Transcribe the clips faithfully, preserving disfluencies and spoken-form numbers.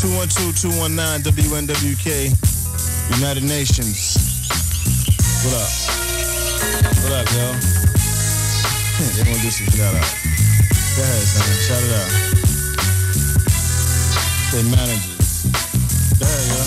two one two, two one nine, W N W K, United Nations. What up? What up, yo? They gonna do some shout out. Go ahead, son. Shout it out. Say managers. Go ahead, yo.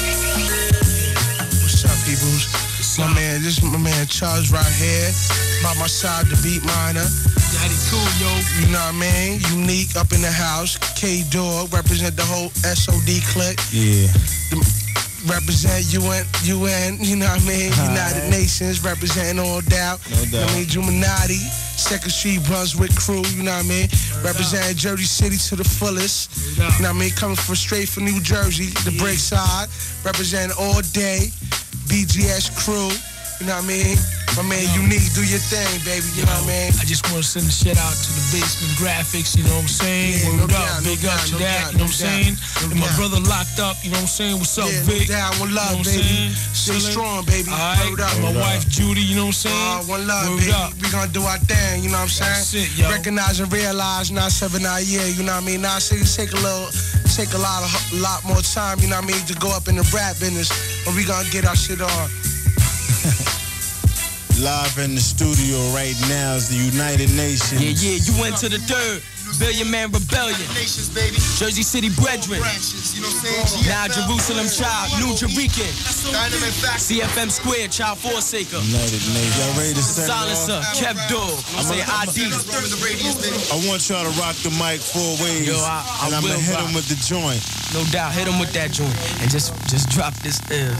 What's up, peoples? My man, this is my man Charles right here. By my side, the beat miner. Daddy cool, yo. You know what I mean? Unique up in the house. K-Dog, represent the whole S O D clique. Yeah. The, represent U N, U N, you know what I mean? All United right. Nations, representing all doubt. No doubt. You know what I mean? Juminati, Second Street, Brunswick crew, you know what I mean? Representing Jersey City to the fullest. You know what I mean? Coming from straight from New Jersey, the yeah. brick side. Representing all day, B G S crew, you know what I mean? My man Unique, do your thing, baby, you know what I mean? I just want to send a shout out to the Basement Graphics, you know what I'm saying? Yeah, Word no up, doubt, big no up doubt, to no that, doubt, you know no what I'm saying? doubt, And no my doubt. brother locked up, you know what I'm saying? What's up, Yeah, Vic? no doubt, one love, you know what I'm baby. saying? Stay Chillin'. strong, baby. All right, Word up. and my Word wife up. Judy, you know what I'm saying? Uh, one love, Word baby. up. We gonna do our thing, you know what I'm saying? That's it, yo. Recognize and realize, not seven, nine, yeah, you know what I mean? Now, say take a little, take a lot of, a lot more time, you know what I mean, to go up in the rap business, but we gonna get our shit on. Live in the studio right now is the United Nations. Yeah, yeah, you went to the third Billion Man Rebellion. Nations, baby. Jersey City Brethren. Branches, you know what I'm saying? Now Jerusalem Child, New Jerican. Dynamite Factory. C F M Square, Child Forsaker. United Nations. Y'all ready to set it off? Silencer, Kev Dog. I'm saying I D. The radius, baby. I want y'all to rock the mic four ways. Yo, I- I and I'm will gonna hit rock. them with the joint. No doubt, hit him with that joint. And just just drop this ill.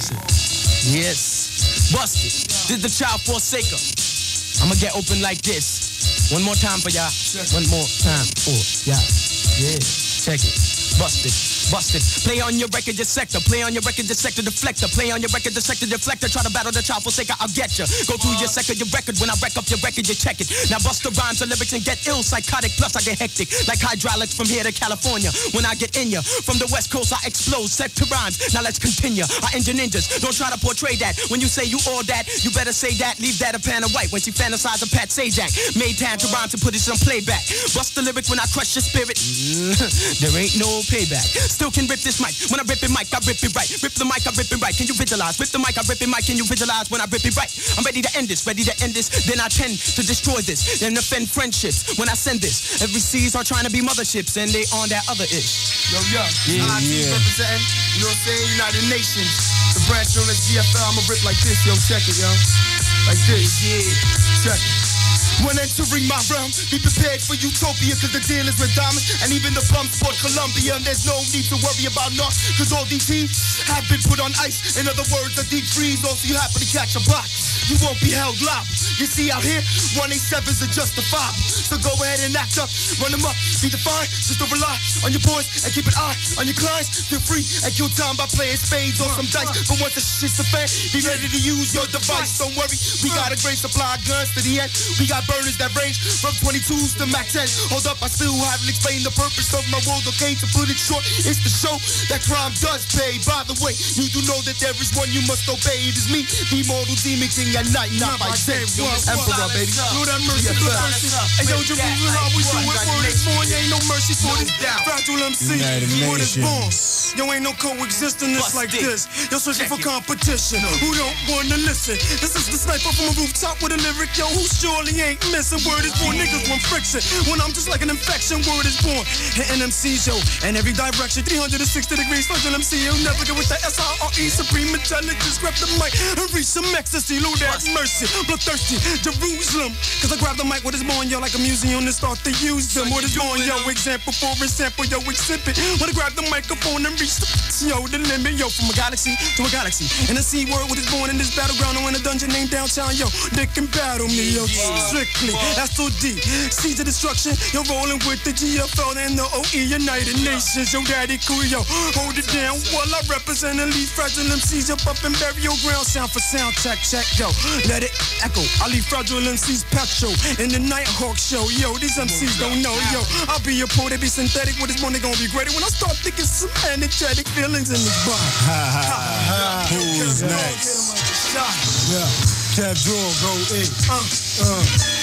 Yes. Busted. This the Child Forsaker. I'ma get open like this. One more time for y'all. One more time for y'all. Yeah, check it. Busted, busted. Play on your record, your sector. Play on your record, your sector deflector. Play on your record, the sector deflector. Try to battle the Child Forsaker, I'll get ya. Go through your sector, your record. When I wreck up your record, you check it. Now bust the rhymes, the lyrics, and get ill. Psychotic, plus I get hectic. Like hydraulics from here to California. When I get in ya, from the West Coast, I explode. Sector rhymes, now let's continue. I engine ninjas, don't try to portray that. When you say you all that, you better say that. Leave that a pan of white. When she fantasize of Pat Sajak. Made time to rhyme to put it on playback. Bust the lyrics when I crush your spirit. There ain't no payback. Still can rip this mic. When I rip it mic, I rip it right. Rip the mic, I rip it right. Can you visualize? Rip the mic, I rip it mic. Can you visualize when I rip it right? I'm ready to end this, ready to end this. Then I tend to destroy this. Then offend friendships when I send this. Every seas are trying to be motherships and they on that other ish. Yo, yo. Yeah, I T yeah. representing, you know what I'm saying? United Nations. The branch known as G F L. I'ma rip like this, yo. Check it, yo. Like this. Yeah. Check it. When entering my realm, be prepared for utopia, cause the deal is with diamonds, and even the bums for Colombia. And there's no need to worry about naught, cause all these heats have been put on ice. In other words, a deep freeze, also you happen to catch a box. You won't be held liable. You see out here, one eighty-sevens are justifiable. So go ahead and act up, run them up, be defined. Just don't rely on your boys and keep an eye on your clients. Feel free and kill time by playing spades or some dice. But once the shit's a fan, be ready to use your device. Don't worry, we got a great supply of guns to the end. We got burners that range from twenty-twos to Mac ten. Hold up, I still haven't explained the purpose of my world, okay? To put it short, it's the show that crime does pay. By the way, you do know that there is one you must obey. It is me, the immortal demon king at night, not by day. Emperor, baby. Lord have mercy, blood mercy. Hey, yo, Jerusalem, how we do it? Word is born, ain't no mercy for this. Fragile M C, United word is born. Nations. Yo, ain't no coexisting this like this. Yo, searching for competition. Who don't wanna listen? This is the sniper from a rooftop with a lyric, yo, who surely ain't missing. Word is born, niggas want friction. When I'm just like an infection, word is born. Hitting M Cs, yo, in every direction. three hundred sixty degrees, Fragile M C, yo, never get with the S I R E. Supreme intelligence, grab the mic and reach some ecstasy. Lord have mercy, bloodthirsty, Jerusalem. Cause I grab the mic, what is born, yo, like a museum and start to use them. What is born, yo, example for example, yo, exhibit. When I grab the microphone and reach the, yo, the limit, yo, from a galaxy to a galaxy. And the C word, what is born in this battleground, or in a dungeon named downtown, yo, they can battle me, yo, strictly. That's so deep. Seeds of destruction, you're rolling with the G F L and the O E, United Nations, yo, daddy cool, yo, hold it down while I represent and leave fragile M Cs up up in burial ground. Sound for sound, check, check, yo, let it echo. I leave fragile M Cs petrol in the Nighthawk show, yo, these M Cs don't know, yo, I'll be a pro, they be synthetic, what is money gonna be greater when I start thinking some energetic feelings in this body. Ha ha ha. Who's next? Yeah. Kev Dog, go in. Uh, uh.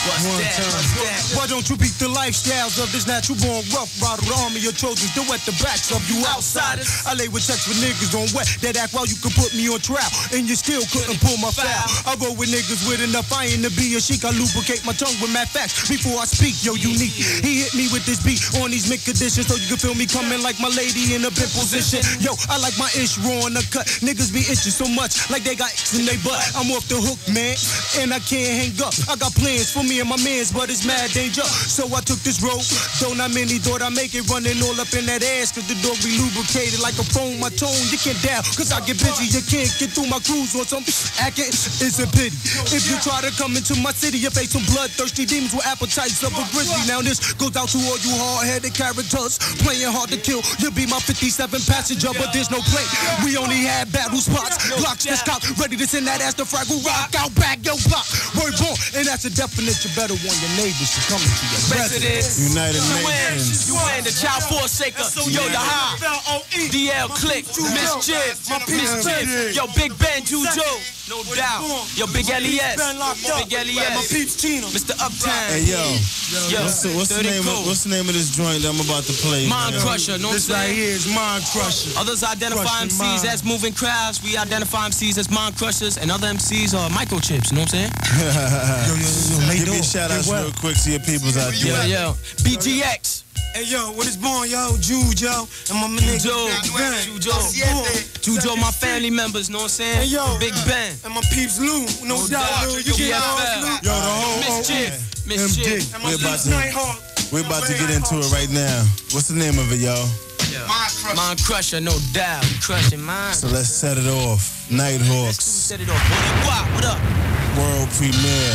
What's One that? time. What's that? Why don't you beat the lifestyles of this natural born rough rider, the army of Trojans, to wet the backs of you outsiders? I lay with sex with niggas on wet that act while you could put me on trial, and you still couldn't pull my foul. I roll with niggas with enough iron to be a chic. I lubricate my tongue with mad facts before I speak. Yo, unique. He hit me with this beat on these mid conditions, so you can feel me coming like my lady in a bent position. Yo, I like my ish raw on the cut. Niggas be itching so much like they got X in they butt. I'm off the hook, man, and I can't hang up. I got plans for me and my mans, but it's mad danger. So I took this road, though not many thought I make it, running all up in that ass, cause the dog be lubricated like a phone. My tone, you can't down, cause I get busy. You can't get through my cruise on some acting. It's a pity. If you try to come into my city, you face some bloodthirsty demons with appetites of a grizzly. Now this goes out to all you hard-headed characters playing hard to kill. You'll be my fifty-seven passenger, but there's no play. We only had battle spots, blocks to stop, ready to send that ass to fraggle rock out back your block. Word born, and that's a definite. You better warn your neighbors to come into your residence. United You win, Nations. you win, the child forsaker, yo, the high, D L Click, Miss Jib, Miss Jib, yo, Big Ben, Juju, no doubt, yo, Big L E S, Big L E S, Mister Uptown, Hey yo, yo, what's the, what's the thirty name? Of, cool. what's the name of this joint that I'm about to play? Mind man? Crusher, no This right here is Mind Crusher. Others identify M Crushing Cs mind. as moving crowds. We identify M Cs as mind crushers, and other M Cs are microchips. You know what I'm saying? Yo, yo, yo, lay Give me down. shout outs Get well. real quick to your peoples out Yo, there. yo, B G X, Hey yo, what is born, yo? Jude, yo, and my nigga Joe, Big Ben. Jujo, Jujo, my family members. Know what I'm saying? Hey yo, Big Ben, and my peeps Lou, no, No doubt, doubt. Lou. You G get F L. all Lou. Yo, the whole Miss Jib, Miss M D. Jib. And my We're about Leeds to- Nighthawk. We're about to get into it right now. What's the name of it, y'all? Mind Crusher, no doubt. We crushing mine. So let's set it off. Nighthawks, Set it off. What, what up? world premiere.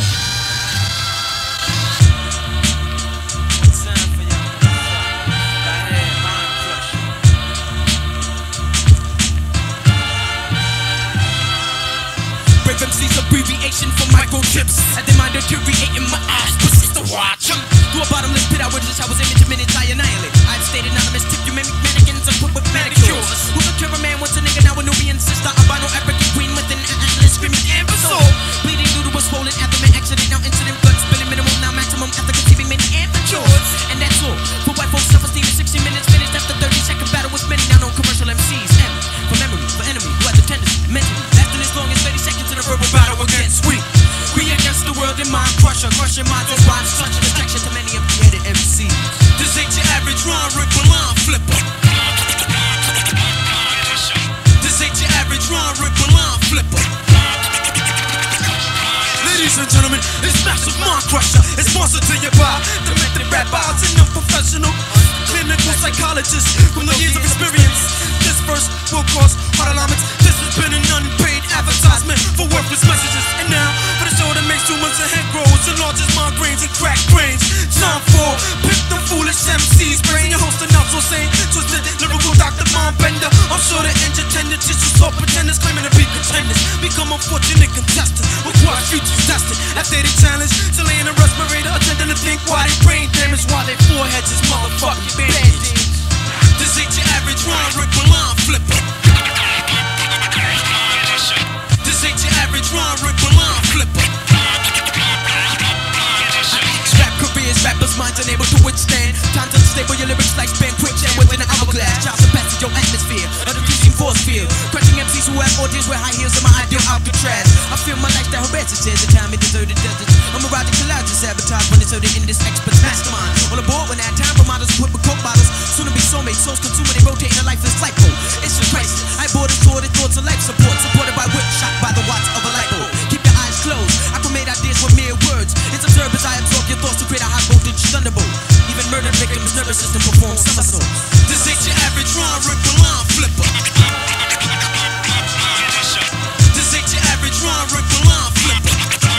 Time for y'all. Right here, Mind Crusher. Brave M C's abbreviation for microchips. At the mind deteriorating my eyes, persist to watch 'em. Through a bottomless pit, I was just, I was aiming to minutes, I annihilate. I've stayed anonymous, tip you mimic mannequins and put with manicures. Who's a cameraman, what's a nigga, now a Nubian sister, albino African queen with an atlas screaming imbecile. Bleeding due to a swollen abdomen accident, now incident, blood spilling minimal, now maximum after conceiving many amateurs. And that's all. For white folks, self-esteem in sixty minutes, finished after thirty second battle with many now known commercial M Cs. M for memory, for enemy, who had the tendency, mentally, lasting as long as thirty seconds in a verbal battle against we. We against the world in mind crusher, crushing minds and rhymes, such a distraction to many empty-headed M Cs. This ain't your average rhyme ripper, line flipper. This ain't your average rhyme ripper, line flipper. Ladies and gentlemen, it's massive mind crusher. It's sponsored to your by the method rap arts and unprofessional clinical psychologists with no years of experience. This verse will cause heart alignments. This has been an unpaid advertisement for worthless messages. And now, for the show that makes humans and head grows, enlarges my brains and crack brains. Time for pick the foolish M Cs, brain your host and not so sane. Twisted lyrical Doctor Mind Bender. I'm sure the entertainers just so pretenders claiming to be contenders. Become unfortunate contestants with what futures tested. After they challenge to lay in a respirator, attending to think why they brain damage, while their foreheads is motherfucking bandaged. This ain't your average rhyme ripper, line flipper. This ain't your average rhyme ripper, line flipper. Rap careers, rappers' minds unable to withstand. Times unstable, your lyrics like span quicksand within an hourglass. Child surpasses your atmosphere, a decreasing force field. Crushing M Cs who have audience wear high heels in my ideal Alcatraz. I feel my lifestyle harasses, shares the time in deserted deserts. I'm a radical cloud to sabotage when it's in this expert mastermind. On the board when I had time for models equipped with coke bottles. Soon to be soulmates, souls consumed, they rotate in a lifeless cycle. It's a crisis. I bought a sword and thoughts of life support, supported by whip shot by the watts of a light bulb. Keep your eyes closed. Acclimate ideas with mere words. It's observed as I absorb your thoughts to create a high voltage thunderbolt. Even murdered victims' nervous system performs somersaults. This ain't your average rhyme ripper, line flipper. This ain't your average rhyme ripper, line flipper.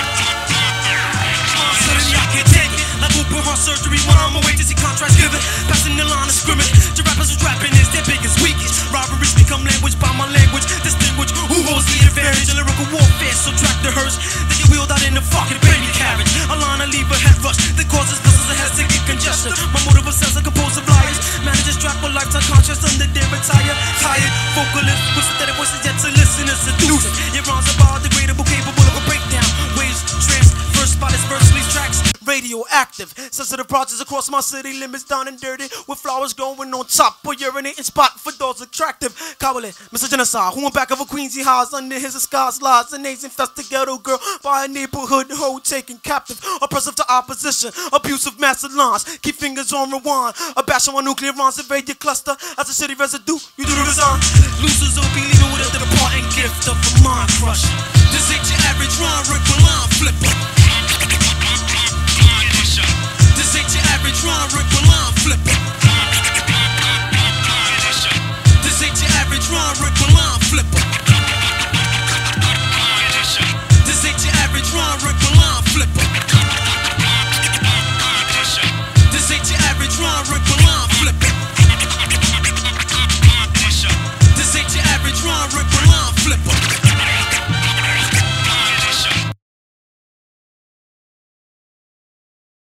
Suddenly I can't take it. Like open heart surgery when I'm away to see contrast given. Passing the line of scrimmage. The rappers who's rapping is their biggest weakest. Robberies become language by my language. Distinguish who holds the advantage. A lyrical warfare, so track the hearse. Then you wheeled out in the fucking baby carriage. A line to leave a head rush that causes vessels and heads to get congestion. My motive assess a composed of liars. Managers track for lifetime conscious under their retire. Tired, vocalist with synthetic voices yet to listen and seduce. Your rhymes are biodegradable, capable of a breakdown. Waves transverse by this verse, these tracks. projects across my city limits, down and dirty, with flowers growing on top, a urinating spot for those attractive. Cowley, Mister Genocide, who went back of a Queensy house under his disguise lies, an Asian infested ghetto girl by a neighborhood hoe taken captive, oppressive to opposition, abusive massive lines, keep fingers on rewind, a bash on nuclear rounds, invade your cluster, as a shitty residue, you do the resign. Losers will be leaving with a departing gift of a mind crusher. This ain't your average rhyme, rip a line flipper.